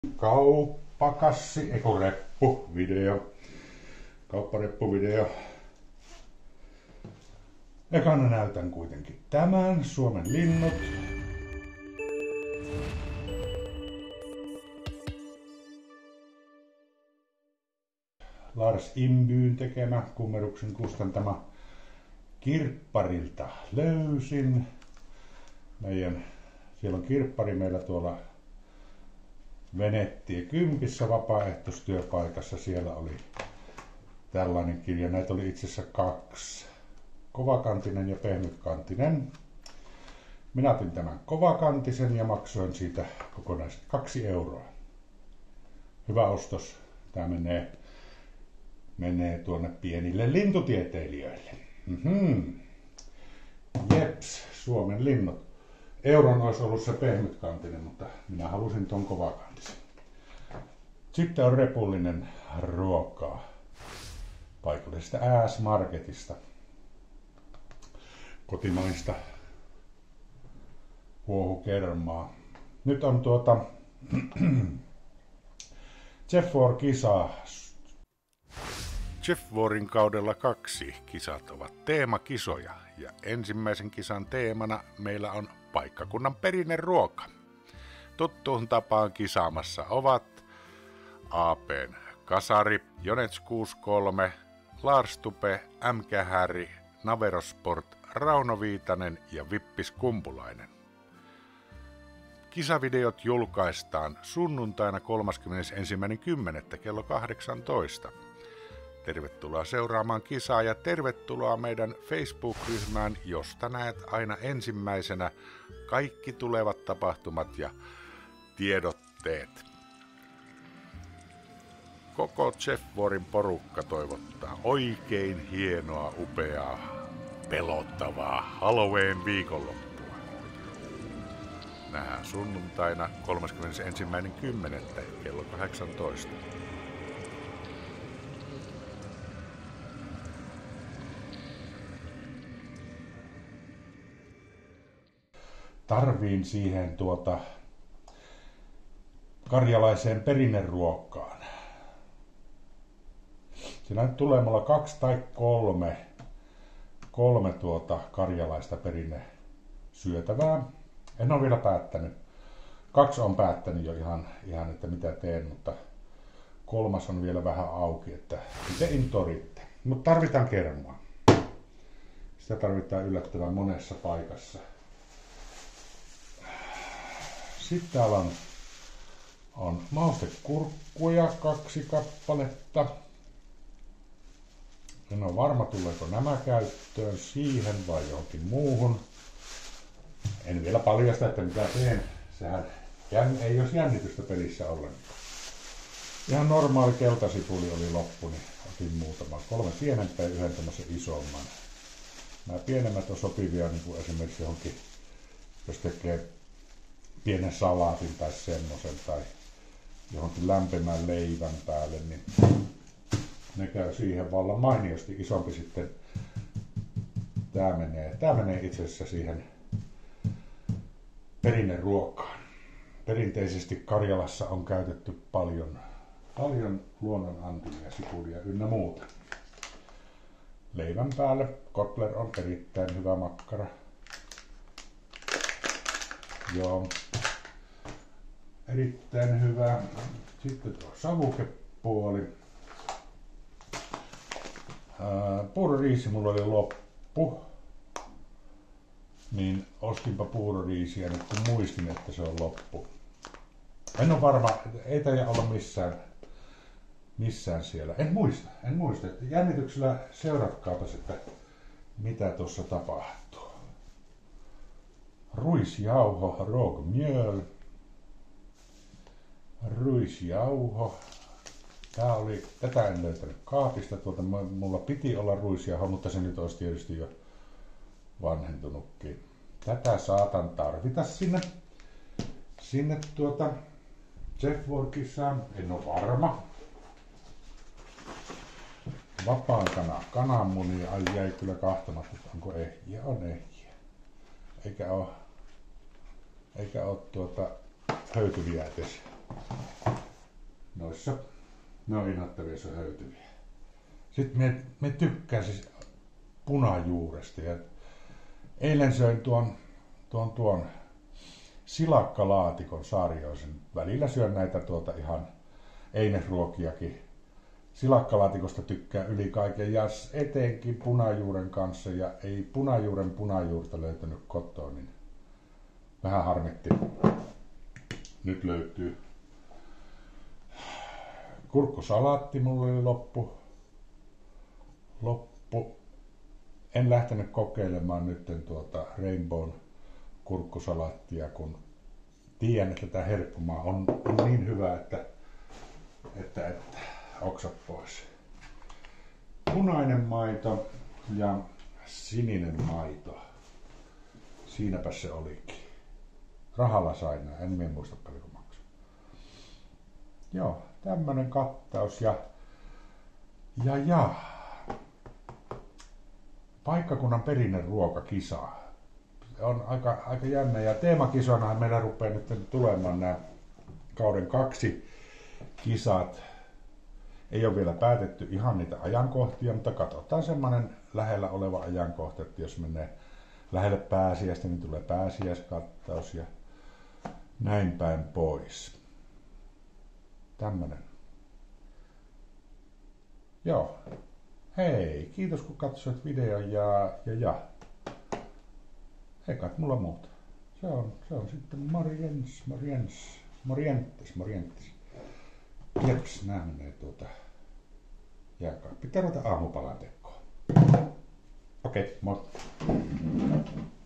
Kauppakassi, reppuvideo. Kauppareppuvideo. Ekana näytän kuitenkin tämän, Suomen linnut. Lars Imbyn tekemä, Kummeruksen kustantama. Kirpparilta löysin. Siellä on kirppari meillä tuolla Venetie Kympissä vapaaehtoistyöpaikassa. Siellä oli tällainen kirja. Näitä oli itse asiassa 2. Kovakantinen ja pehmytkantinen. Minä otin tämän kovakantisen ja maksoin siitä kokonaisesti 2 euroa. Hyvä ostos. Tämä menee tuonne pienille lintutieteilijöille. Jeps, Suomen linnut. Euron olisi ollut se pehmytkantinen, mutta minä halusin ton kovakantisen. Sitten on repullinen ruokaa paikallisesta S-Marketista. Kotimaista huohukermaa. Nyt on Jeff War-kisaa. Jeff Warin kaudella 2 kisat ovat teemakisoja ja ensimmäisen kisan teemana meillä on paikkakunnan perinneruoka. Tuttuun tapaan kisaamassa ovat AP:n Kasari, Jonets 63, Lars Tupe, MK Harry, Naverosport, Rauno Viitanen ja Vippis Kumpulainen. Kisavideot julkaistaan sunnuntaina 31.10. kello 18. Tervetuloa seuraamaan kisaa ja tervetuloa meidän Facebook-ryhmään, josta näet aina ensimmäisenä kaikki tulevat tapahtumat ja tiedotteet. Koko Jeff Warin porukka toivottaa oikein hienoa, upeaa, pelottavaa Halloween-viikonloppua. Nähdään sunnuntaina 31.10. kello 18. Tarviin siihen karjalaiseen perinneruokkaan. Siinä nyt tulee mulla 2 tai 3 karjalaista perinnesyötävää. En ole vielä päättänyt. 2 on päättänyt jo ihan että mitä teen, mutta 3 on vielä vähän auki, että miten intoritte. Mutta tarvitaan kermaa. Sitä tarvitaan yllättävän monessa paikassa. Sitten täällä on maustekurkkuja 2 kappaletta. En ole varma, tuleeko nämä käyttöön siihen vai johonkin muuhun. En vielä paljasta, että mitä teen. Sehän ei olisi jännitystä pelissä ollenkaan. Ihan normaali keltasipuli oli loppu, niin otin muutama. 3 pienempää ja 1 tämmöisen isomman. Nämä pienemmät on sopivia niin kuin esimerkiksi johonkin, jos tekee pienen salaatin tai semmoisen tai johonkin lämpimän leivän päälle, niin ne käy siihen vallan mainiosti. Isompi sitten tää menee itse asiassa siihen perinneruokaan. Perinteisesti Karjalassa on käytetty paljon luonnonantimia, sipulia ynnä muuta. Leivän päälle Kotler on erittäin hyvä makkara. Joo, erittäin hyvä. Sitten tuo savukepuoli. Puuroriisi mulla oli loppu, niin ostinpa puuroriisiä nyt kun muistin, että se on loppu. En ole varma, ei taida olla missään siellä. En muista. Jännityksellä seuratkaapas, että mitä tuossa tapahtuu. Ruisjauho, rågmjöl. Ruisjauho. Tätä en löytänyt kaapista. Mulla piti olla ruisjauho, mutta se nyt olisi tietysti jo vanhentunutkin. Tätä saatan tarvita sinne Jeff War-kisaan. En ole varma. Vapaan kananmunia. Jäi kyllä kahtamatta, onko ehjiä. On ehjiä. Eikä ole höytyviä edes. poissa. Ne on inhottavia, se on höytyviä. Sitten me tykkään siis punajuuresta. Ja eilen söin tuon silakkalaatikon sarjoisen. Välillä syön näitä ihan einesruokiakin. Silakkalaatikosta tykkää yli kaiken ja etenkin punajuuren kanssa. Ja ei punajuurta löytänyt kotoa, niin vähän harmitti. Nyt löytyy kurkkusalaatti, mulla oli loppu. En lähtenyt kokeilemaan nyt Rainbown kurkkusalaattia, kun tiedän, että tämä herppumaa on niin hyvä, että oksat pois. Punainen maito ja sininen maito. Siinäpä se olikin. Rahalla sain nää, en minä muista paljonko maksoi. Joo, tämmönen kattaus ja paikkakunnan perinneruokakisa. On aika jännä ja teemakisanahan meillä rupeaa nyt tulemaan nämä kauden 2 kisat. Ei ole vielä päätetty ihan niitä ajankohtia, mutta katsotaan semmoinen lähellä oleva ajankohta, että jos menee lähelle pääsiäistä, niin tulee pääsiäiskattaus ja näin päin pois. Tämmönen. Joo. Hei, kiitos kun katsoit videon ja. Ei kai mulla muuta. Se on sitten Morientes. Jeps, nää menee jääkaappi. Pitää ruveta aamupalan tekoon. Okei, moi.